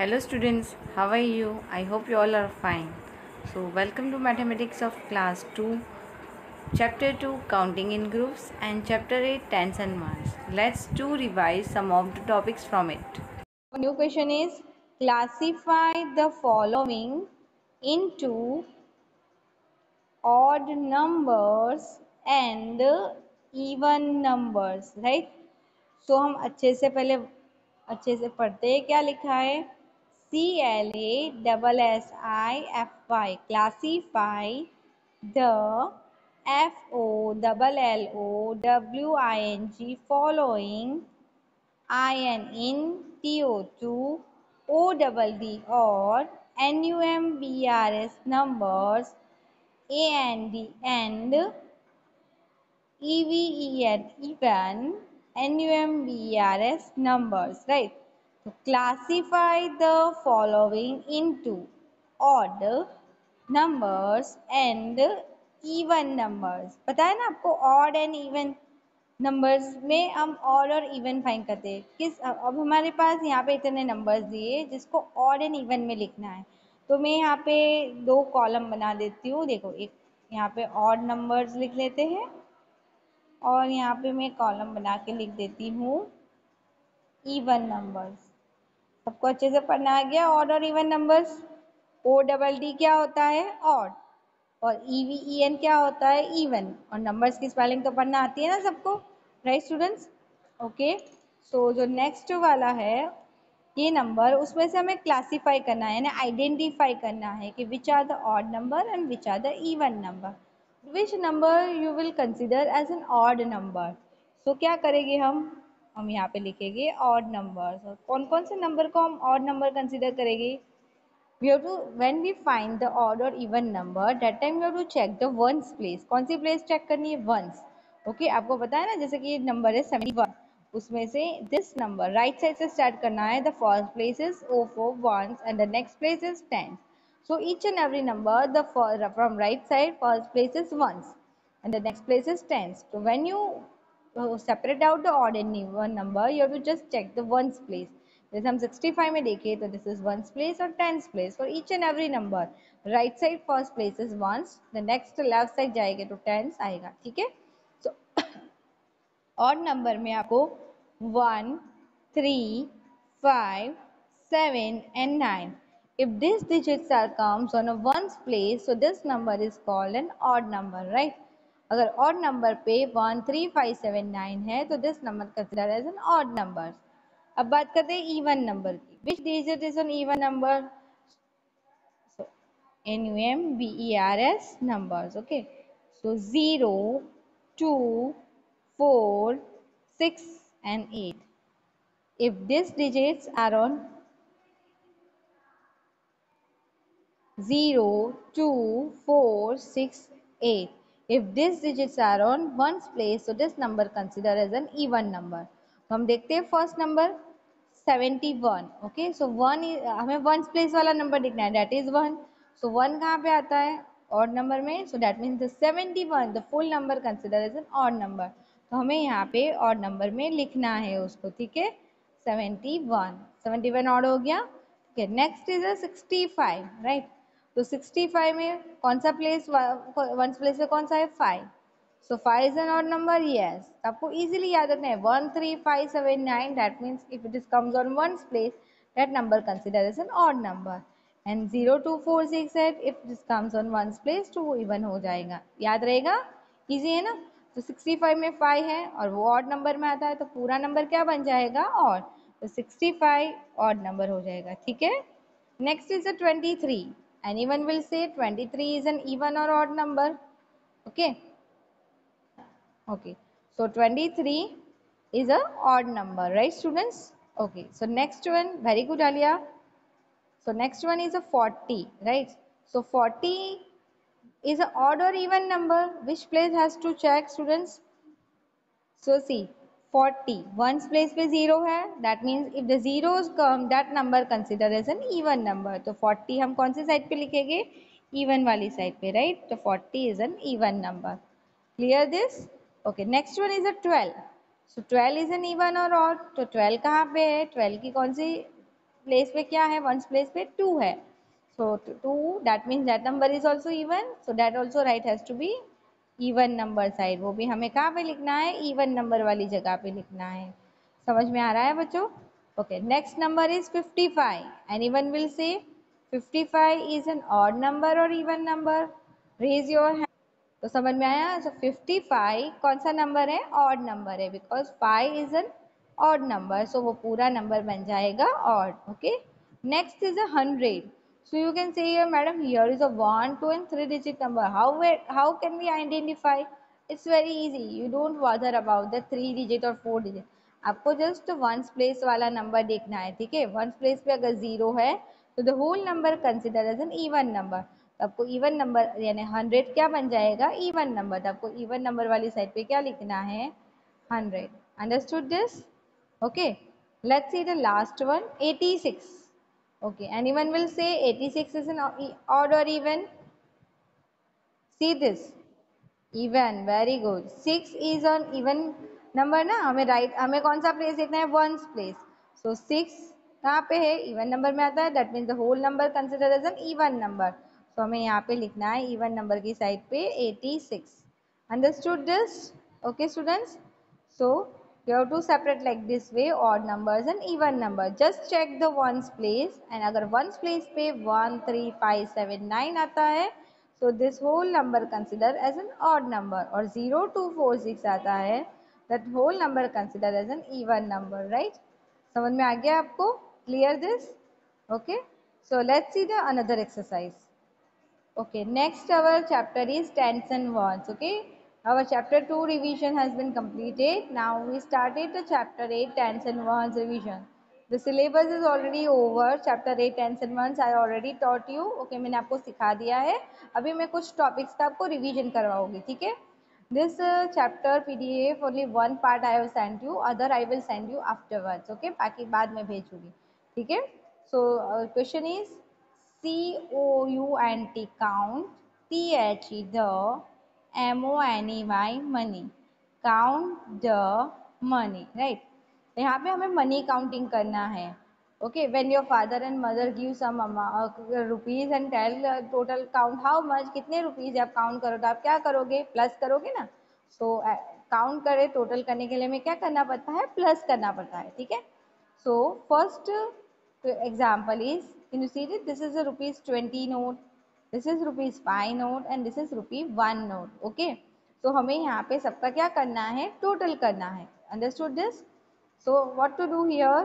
Hello students, how are you? I hope you all are fine. So welcome to Mathematics of Class 2, Chapter 2 Counting in Groups and Chapter 8 Tens and Ones. Let's do revise some of the topics from it. New question is classify the following into odd numbers and even numbers, right? So हम अच्छे से पढ़ते हैं। क्या लिखा है? CLASSIFY classify the FOLLOWING following IN in TO2 ODD or NUMBRS numbers A and D and EVEN even NUMBRS numbers, right? So classify the following into odd numbers and even numbers. पता है ना आपको odd and even numbers में हम odd और even find करते हैं। अब हमारे पास यहाँ पे इतने numbers दिए जिसको odd and even में लिखना है, तो मैं यहाँ पे दो कॉलम बना देती हूँ। देखो, एक यहाँ पे odd numbers लिख लेते हैं और यहाँ पे मैं कॉलम बना के लिख देती हूँ इवन नंबर्स। सबको अच्छे से पढ़ना आ गया? ऑड और इवन नंबर्स। ODD क्या होता है? ऑड। और EVEN क्या होता है? इवन। और नंबर्स की स्पेलिंग तो पढ़ना आती है ना सबको, राइट स्टूडेंट्स? ओके, सो जो नेक्स्ट वाला है ये नंबर, उसमें से हमें क्लासीफाई करना है, यानी आइडेंटिफाई करना है कि which are the odd number and which are the even number. Which number you will consider as an odd number. So क्या करेंगे हम यहाँ पे लिखेंगे ऑड नंबर्स। और कौन कौन से नंबर को हम ऑड नंबर कंसिडर करेंगे? We have to, when we find the odd or even number, that time we have to check the ones place. कौन सी प्लेस चेक करनी है? ones. ओके, आपको पता है ना, जैसे कि ये नंबर है 71, उसमें से दिस नंबर राइट साइड से स्टार्ट करना है। The first place is O for ones and the next place is tens. So each and every number, from right side, first place is ones and the next place is tens. So when you separate out the odd and even number, you have to just check the ones place. जैसे हम 65 में देखें तो this is ones place और tens place for each and every number. Right side first place is ones, the next left side जाएगा तो tense आएगा, ठीक है? सो ऑड नंबर में आपको 1, 3, 5, 7 and 9. If these digits are comes on a ones place, so this number is called an odd number, right? अगर odd number पे 1, 3, 5, 7, 9 है तो this number consider as an odd number. अब बात करते हैं इवन नंबर की। Which digit is an even number? So NUMBERS numbers, okay? So 0, 2, 4, 6 and 8. If these digits are on 0, 2, 4, 6, 8. If these digits are on ones place, so this number consider as an even number. तो हम देखते हैं first number 71, okay? So one, हमें ones place वाला number लिखना है, that is 1. सो 1 कहाँ पे आता है? ऑड नंबर में। So that means the 71, the full number consider as an odd number. तो हमें यहाँ पे ऑड नंबर में लिखना है उसको, ठीक है? 71 ऑड हो गया, ठीक है? Next is a 65, right? तो 65 में कौन सा प्लेस, वंस प्लेस में कौन सा है? 5. So 5 is an odd number, yes. आपको इजीली याद रखना है 1, 3, 5, 7, 9, that means if it is comes on ones place, that number consider as an odd number. And 0, 2, 4, 6, 8, if this comes on ones place तो वो इवन हो जाएगा। याद रहेगा? इजी है ना? तो 65 में 5 है और वो ऑड नंबर में आता है, तो पूरा नंबर क्या बन जाएगा? ऑड। तो 65 ऑड नंबर हो जाएगा, ठीक है? Next is a 23. Anyone will say 23 is an even or odd number? Okay. Okay. So 23 is a odd number, right students? Okay. So next one, very good Alia. So next one is a 40, right? So 40 is a odd or even number. Which place has to check students? So see, 40 ones place पे 0 है, that means if the zeros come, that number consider as an even number. तो 40 हम कौन सी side पे लिखेंगे? even वाली side पे, right? तो 40 is an even number. Clear this? Okay, next one is a 12. So 12 is an even or odd? तो 12 कहाँ पे है? 12 की कौन सी प्लेस पे क्या है, वंस प्लेस पे 2 है, so 2 that means that number is also even, so that also right has to be even number side, वो भी हमें कहाँ पे लिखना है, इवन नंबर वाली जगह पे लिखना है। समझ में आ रहा है बच्चों? Okay, next number is 55, anyone will say 55 is an odd number और even number, raise your hand. तो समझ में आया? सो 55 कौन सा नंबर है, ऑड नंबर है, because 5 is an odd number, so वो पूरा नंबर बन जाएगा odd. Okay, next is 100, so you can say here madam here is a 1 2 and 3 digit number, how can we identify? It's very easy, you don't bother about the 3 digit or 4 digit, आपको just ones place वाला number देखना है, ठीक है। Ones place पे अगर 0 है तो the whole number consider as an even number, तो आपको इवन नंबर यानी 100 क्या बन जाएगा, इवन नंबर, तो आपको इवन नंबर वाली साइड पे क्या लिखना है, 100। Understood this? Okay, let's see the last one, 86। Okay, anyone will say 86 is an odd or even? See this, even, very good. 6 is an even number ना, हमें right हमें कौन सा प्लेस देखना है, वंस प्लेस, सो 6 कहाँ पे है, इवन नंबर में आता है, that means the whole number consider as an even number, so हमें यहाँ पे लिखना है इवन नंबर की साइड पे 86। Understood this? Okay students, so you have to separate like this way odd numbers and even number, just check the ones place, and अगर ones place पे 1 3 5 7 9 आता है, so this whole number consider as an odd number, और 0 2 4 6 आता है, that whole number consider as an even number, right? समझ में आ गया आपको? Clear this? Okay, so let's see the another exercise. Okay, next our chapter is tens and ones. Okay, our chapter 2 revision has been completed. Now we started the chapter 8 tens and ones revision. The syllabus is already over. Chapter 8 tens and ones I already taught you. Okay, मैंने आपको सिखा दिया है. अभी मैं कुछ topics का आपको revision करवाऊंगी, ठीक है? This chapter PDF only one part I have sent you. Other I will send you afterwards. Okay, बाकी बाद में भेजूंगी, ठीक है? So question is count, count, the, money, money, count the money, right? यहाँ पे हमें मनी काउंटिंग करना है। Okay, when your father and mother give some rupees and tell total count how much, कितने रुपीज आप काउंट करो, तो आप क्या करोगे, प्लस करोगे ना। सो काउंट करे टोटल करने के लिए हमें क्या करना पड़ता है, प्लस करना पड़ता है, ठीक है। So first example is, can you see that this is a rupees 20 note, this is rupees 5 note and this is rupee 1 note. Okay, so हमें यहाँ पे सबका क्या करना है, टोटल करना है। Understood this? So what to do here?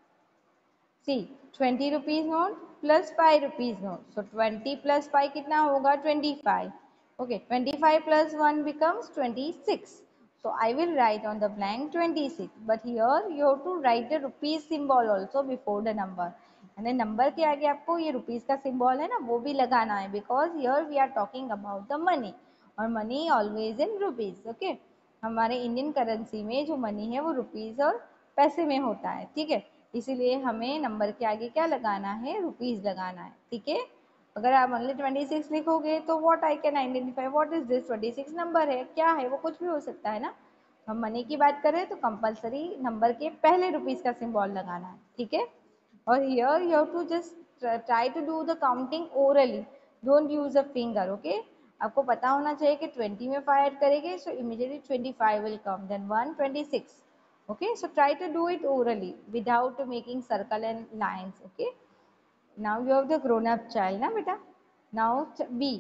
See, 20 rupees note plus 5 rupees note. So 20 plus 5 कितना होगा, 25. Okay, 25 plus 1 becomes 26. So I will write on the blank 26. But here you have to write the rupees symbol also before the number. यानी number के आगे आपको ये rupees का symbol है ना, वो भी लगाना है, because here we are talking about the money, और money always in rupees. Okay, हमारे इंडियन करेंसी में जो मनी है वो रुपीज और पैसे में होता है, ठीक है। इसीलिए हमें नंबर के आगे क्या लगाना है, रुपीज लगाना है, ठीक है। अगर आप ओनली 26 लिखोगे तो what I can identify, what is this, 26 number है, क्या है वो, कुछ भी हो सकता है ना। हम मनी की बात करें तो कंपलसरी नंबर के पहले रुपीज का सिंबल लगाना है, ठीक है। और here you have to just try to do the counting orally, don't use a finger. Okay, आपको पता होना चाहिए कि 20 में 5 ऐड करेंगे so immediately 25 will come, then 1 26। Okay, so try to do it orally without making circle and lines. Okay, now you have the grown up child na beta. Now B,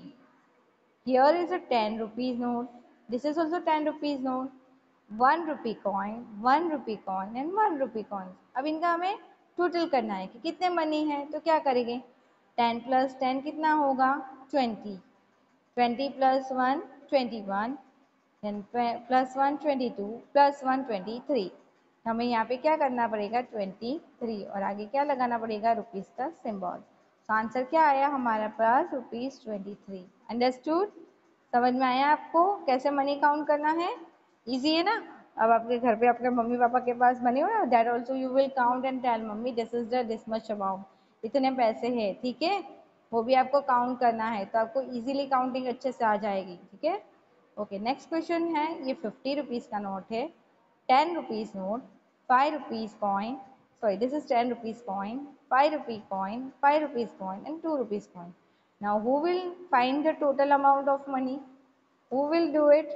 here is a 10 rupees note, this is also 10 rupees note, 1 rupee coin, 1 rupee coin and 1 rupee coin। अब इनका हमें total करना है कि कितने money है, तो क्या करेंगे, 10 प्लस 10 कितना होगा, 20, 20 प्लस 1 21, देन प्लस 1 22 प्लस 1 23। हमें यहाँ पे क्या करना पड़ेगा, 23, और आगे क्या लगाना पड़ेगा, रुपीज का सिंबल। तो आंसर क्या आया हमारे पास, रुपीज 23। अंडरस्टूड? समझ में आया आपको कैसे मनी काउंट करना है? इजी है ना। अब आपके घर पे आपके मम्मी पापा के पास मनी हो ना, that also you will count and tell mummy this is the this much amount, इतने पैसे हैं, ठीक है। वो भी आपको काउंट करना है तो आपको इजीली काउंटिंग अच्छे से आ जाएगी, ठीक है। ओके, नेक्स्ट क्वेश्चन है, ये 50 रुपीज का नोट है, 10 rupees note, 5 rupees coin, sorry this is 10 rupees coin, 5 rupee coin, 5 rupees coin and 2 rupees coin. Now who will find the total amount of money? Who will do it?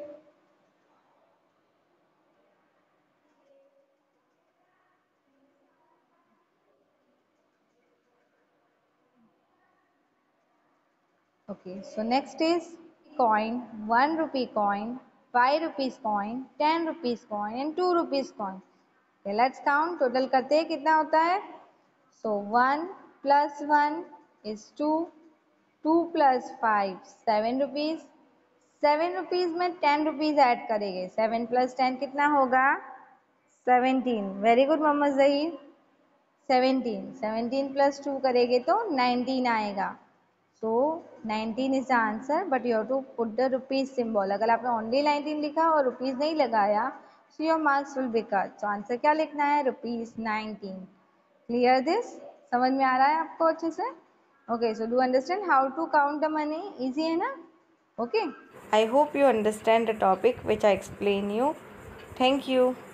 Okay, so next is coin, 1 rupee coin, 5 rupees coin, 10 rupees coin and 2 rupees coin. Okay, let's count. Total करते हैं कितना होता है? So 1 plus 1 is 2, 2 plus 5 7 rupees, 7 rupees में 10 rupees add करेंगे. 7 plus 10 कितना होगा? 17. Very good Mohammad Zaheer. 17 plus 2 करेंगे तो 19 आएगा. So 19 is the answer, but you have to put the rupees symbol. अगर आपने only 19 लिखा और rupees नहीं लगाया, so your marks will be cut. So answer क्या लिखना है? rupees 19. Clear this? समझ में आ रहा है आपको अच्छे से? Okay, so do you understand how to count the money? Easy है ना? Okay. I hope you understand the topic which I explain you. Thank you.